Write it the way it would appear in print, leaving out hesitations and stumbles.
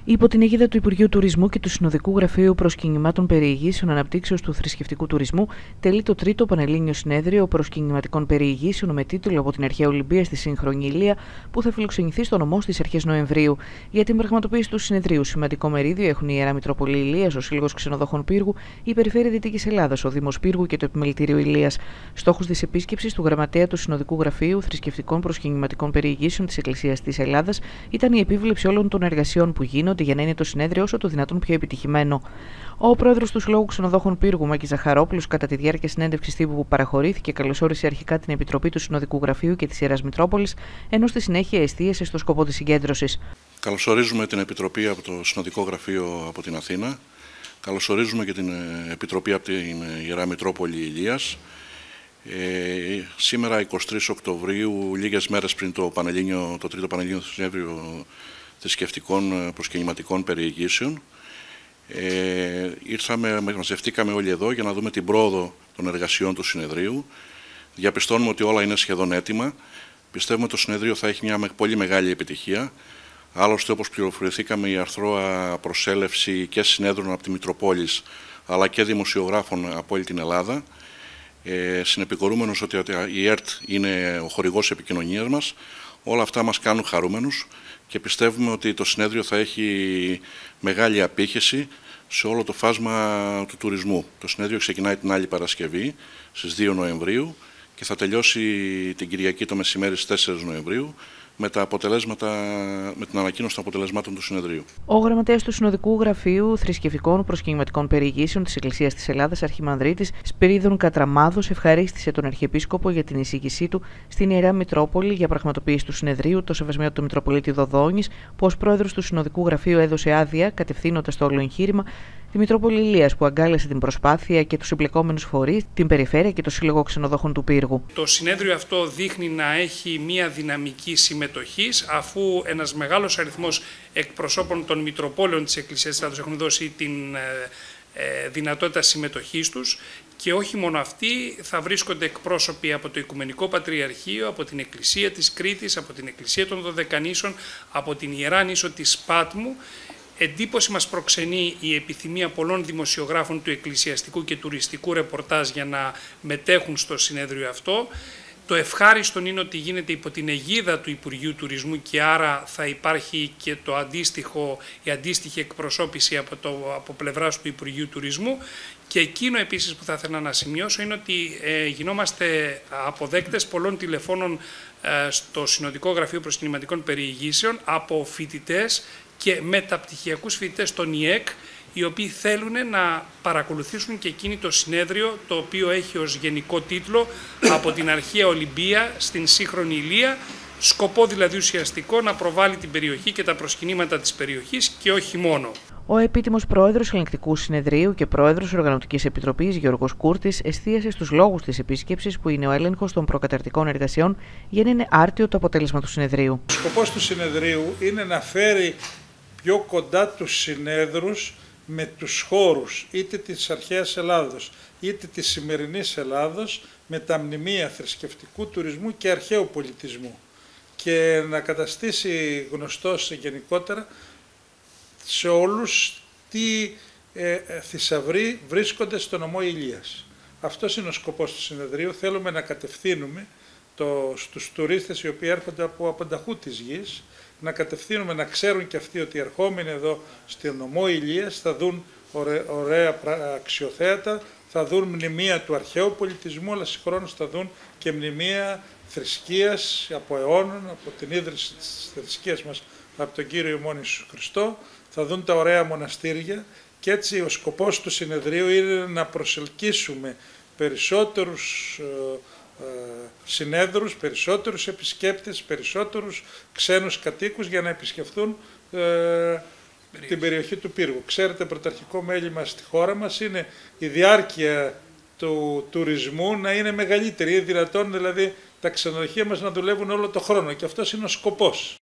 Υπό την αιγίδα του Υπουργείου Τουρισμού και του Συνοδικού Γραφείου Προσκυνημάτων Περιηγήσεων Αναπτύξεως του Θρησκευτικού Τουρισμού, τελεί το τρίτο Πανελλήνιο Συνέδριο Προσκυνηματικών Περιηγήσεων με τίτλο «Από την Αρχαία Ολυμπία στη Σύγχρονη Ηλία», που θα φιλοξενηθεί στο νομό στις αρχές Νοεμβρίου. Για την πραγματοποίηση του συνεδρίου, σημαντικό μερίδιο έχουν η Ιερά Μητρόπολη Ηλίας, ο Σύλλογος Ξενοδόχων Πύργου, η Περιφέρεια Δυτικής Ελλάδας, ο Δήμος Πύργου και το Επιμελητήριο Ηλίας. Στόχος της επίσκεψης του Γραμματέα του Συνοδικού Γραφείου Θρησκευτικών Προσκυνηματικών Περιηγήσεων της Εκκλησίας της Ελλάδας ήταν η επίβλεψη όλων των εργασιών που γίνονται για να είναι το συνέδριο όσο το δυνατόν πιο επιτυχημένο. Ο πρόεδρος του Συλλόγου Ξενοδόχων Πύργου, Μάκης Ζαχαρόπουλος, κατά τη διάρκεια συνέντευξης τύπου που παραχωρήθηκε, καλωσόρισε αρχικά την Επιτροπή του Συνοδικού Γραφείου και της Ιεράς Μητρόπολης, ενώ στη συνέχεια εστίασε στο σκοπό της συγκέντρωσης. Καλωσορίζουμε την Επιτροπή από το Συνοδικό Γραφείο από την Αθήνα. Καλωσορίζουμε και την Επιτροπή από την Ιερά Μητρόπολη Ηλίας. Σήμερα, 23 Οκτωβρίου, λίγες μέρες πριν το τρίτο Πανελλήνιο Συνέδριο Θρησκευτικών Προσκυνηματικών Περιηγήσεων, μαζευτήκαμε όλοι εδώ για να δούμε την πρόοδο των εργασιών του συνεδρίου. Διαπιστώνουμε ότι όλα είναι σχεδόν έτοιμα. Πιστεύουμε ότι το συνέδριο θα έχει μια πολύ μεγάλη επιτυχία. Άλλωστε, όπως πληροφορηθήκαμε, η αρθρώα προσέλευση και συνέδρων από τη Μητροπόλης αλλά και δημοσιογράφων από όλη την Ελλάδα. Συνεπικορούμενος ότι η ΕΡΤ είναι ο χορηγός επικοινωνίας μας. Όλα αυτά μας κάνουν χαρούμενους και πιστεύουμε ότι το συνέδριο θα έχει μεγάλη απήχηση σε όλο το φάσμα του τουρισμού. Το συνέδριο ξεκινάει την άλλη Παρασκευή στις 2 Νοεμβρίου και θα τελειώσει την Κυριακή το μεσημέρι στις 4 Νοεμβρίου με την ανακοίνωση των αποτελεσμάτων του συνεδρίου. Ο γραμματέας του Συνοδικού Γραφείου Θρησκευτικών Προσκυνηματικών Περιηγήσεων της Εκκλησίας της Ελλάδας, Αρχιμανδρίτης Σπυρίδων Κατραμάδος, ευχαρίστησε τον Αρχιεπίσκοπο για την εισήγησή του στην Ιερά Μητρόπολη για πραγματοποίηση του συνεδρίου, το Σεβασμένο του Μητροπολίτη Δοδόνης, που ως πρόεδρος του Συνοδικού Γραφείου έδωσε άδεια, κατευθύνοντας το όλο εγχείρημα, τη Μητρόπολη Ηλίας, που αγκάλεσε την προσπάθεια και τους εμπλεκόμενους φορείς, την Περιφέρεια και το Σύλλογο Ξενοδόχων του Πύργου. Το συνέδριο αυτό δείχνει να έχει μια δυναμική συμμετοχής, αφού ένας μεγάλος αριθμός εκπροσώπων των Μητροπόλεων της Εκκλησίας της Ελλάδας έχουν δώσει την δυνατότητα συμμετοχής τους. Και όχι μόνο αυτοί, θα βρίσκονται εκπρόσωποι από το Οικουμενικό Πατριαρχείο, από την Εκκλησία της Κρήτης, από την Εκκλησία των Δωδεκανήσων, από την Ιερά Νήσο της Πάτμου. Εντύπωση μας προξενεί η επιθυμία πολλών δημοσιογράφων του εκκλησιαστικού και τουριστικού ρεπορτάζ για να μετέχουν στο συνέδριο αυτό. Το ευχάριστο είναι ότι γίνεται υπό την αιγίδα του Υπουργείου Τουρισμού και άρα θα υπάρχει και η αντίστοιχη εκπροσώπηση από πλευράς του Υπουργείου Τουρισμού. Και εκείνο επίσης που θα ήθελα να σημειώσω είναι ότι γινόμαστε αποδέκτες πολλών τηλεφώνων στο Συνοδικό Γραφείο Προσκυνηματικών Περιηγήσεων από φοιτητές και μεταπτυχιακούς φοιτητές των ΙΕΚ, οι οποίοι θέλουν να παρακολουθήσουν και εκείνη το συνέδριο, το οποίο έχει ως γενικό τίτλο «Από την Αρχαία Ολυμπία στην Σύγχρονη Ηλία», σκοπό δηλαδή ουσιαστικό να προβάλλει την περιοχή και τα προσκυνήματα της περιοχής και όχι μόνο. Ο επίτιμος πρόεδρος Ελεγκτικού Συνεδρίου και πρόεδρος Οργανωτικής Επιτροπής, Γιώργος Κούρτης, εστίασε στους λόγους της επίσκεψης, που είναι ο έλεγχος των προκαταρτικών εργασιών, για να είναι άρτιο το αποτέλεσμα του συνεδρίου. Ο σκοπός του συνεδρίου είναι να φέρει πιο κοντά τους συνέδρους με τους χώρους είτε της αρχαίας Ελλάδος είτε της σημερινής Ελλάδος, με τα μνημεία θρησκευτικού τουρισμού και αρχαίου πολιτισμού, και να καταστήσει γνωστός γενικότερα σε όλους τι θησαυροί βρίσκονται στο νομό Ηλίας. Αυτός είναι ο σκοπός του συνεδρίου. Θέλουμε να κατευθύνουμε στους τουρίστες οι οποίοι έρχονται από απανταχού της γης, να κατευθύνουμε, να ξέρουν και αυτοί ότι ερχόμενοι εδώ στο νομό Ηλίας θα δουν ωραία αξιοθέατα, θα δουν μνημεία του αρχαίου πολιτισμού, αλλά συγχρόνως θα δουν και μνημεία θρησκείας από αιώνων, από την ίδρυση της θρησκείας μας από τον Κύριο ημών Ιησού Χριστό, θα δουν τα ωραία μοναστήρια, και έτσι ο σκοπός του συνεδρίου είναι να προσελκύσουμε περισσότερους συνέδρους, περισσότερους επισκέπτες, περισσότερους ξένους κατοίκους για να επισκεφθούν την περιοχή του Πύργου. Ξέρετε, πρωταρχικό μέλημα στη χώρα μας είναι η διάρκεια του τουρισμού να είναι μεγαλύτερη. Είναι δυνατόν δηλαδή τα ξενοδοχεία μας να δουλεύουν όλο το χρόνο, και αυτός είναι ο σκοπός.